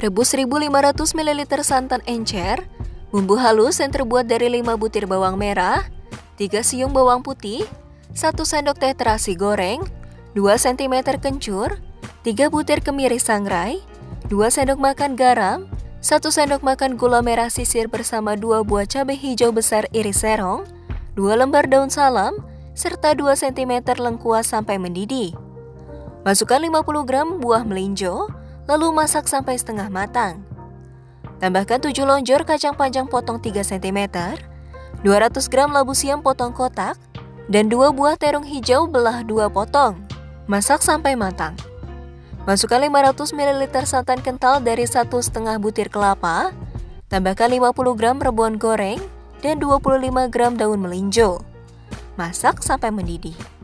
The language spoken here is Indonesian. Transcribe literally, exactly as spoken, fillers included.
Rebus seribu lima ratus mililiter santan encer, bumbu halus yang terbuat dari lima butir bawang merah, tiga siung bawang putih, satu sendok teh terasi goreng, dua sentimeter kencur, tiga butir kemiri sangrai, dua sendok makan garam, satu sendok makan gula merah sisir bersama dua buah cabai hijau besar iris serong, dua lembar daun salam, serta dua sentimeter lengkuas sampai mendidih. Masukkan lima puluh gram buah melinjo, lalu masak sampai setengah matang. Tambahkan tujuh lonjor kacang panjang potong tiga sentimeter, dua ratus gram labu siam potong kotak, dan dua buah terung hijau belah dua potong. Masak sampai matang. Masukkan lima ratus mililiter santan kental dari satu setengah butir kelapa, tambahkan lima puluh gram rebon goreng, dan dua puluh lima gram daun melinjo. Masak sampai mendidih.